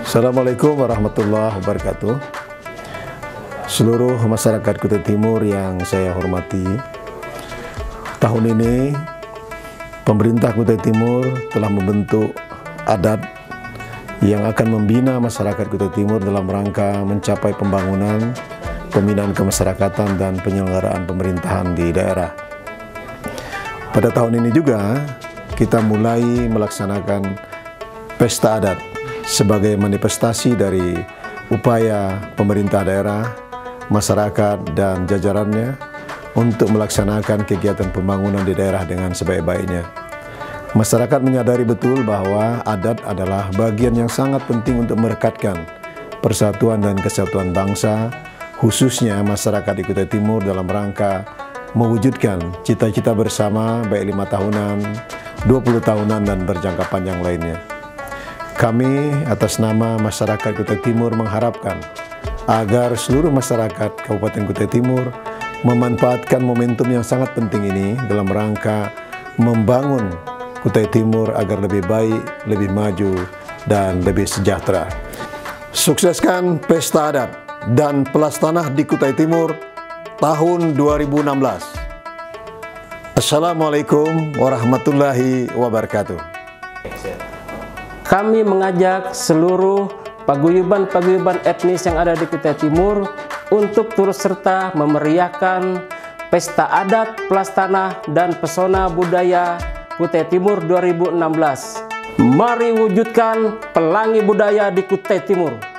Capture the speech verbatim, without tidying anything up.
Assalamualaikum warahmatullahi wabarakatuh. Seluruh masyarakat Kutai Timur yang saya hormati, tahun ini pemerintah Kutai Timur telah membentuk adat yang akan membina masyarakat Kutai Timur dalam rangka mencapai pembangunan, pembinaan kemasyarakatan dan penyelenggaraan pemerintahan di daerah. Pada tahun ini juga kita mulai melaksanakan pesta adat sebagai manifestasi dari upaya pemerintah daerah, masyarakat dan jajarannya untuk melaksanakan kegiatan pembangunan di daerah dengan sebaik-baiknya. Masyarakat menyadari betul bahwa adat adalah bagian yang sangat penting untuk merekatkan persatuan dan kesatuan bangsa, khususnya masyarakat di Kutai Timur dalam rangka mewujudkan cita-cita bersama baik lima tahunan, dua puluh tahunan dan berjangka panjang lainnya. Kami atas nama masyarakat Kutai Timur mengharapkan agar seluruh masyarakat Kabupaten Kutai Timur memanfaatkan momentum yang sangat penting ini dalam rangka membangun Kutai Timur agar lebih baik, lebih maju, dan lebih sejahtera. Sukseskan Pesta Adat dan Pelas Tanah di Kutai Timur tahun dua ribu enam belas. Assalamualaikum warahmatullahi wabarakatuh. Kami mengajak seluruh paguyuban-paguyuban etnis yang ada di Kutai Timur untuk turut serta memeriahkan Pesta Adat, Pelas Tanah, dan Pesona Budaya Kutai Timur dua ribu enam belas. Mari wujudkan pelangi budaya di Kutai Timur.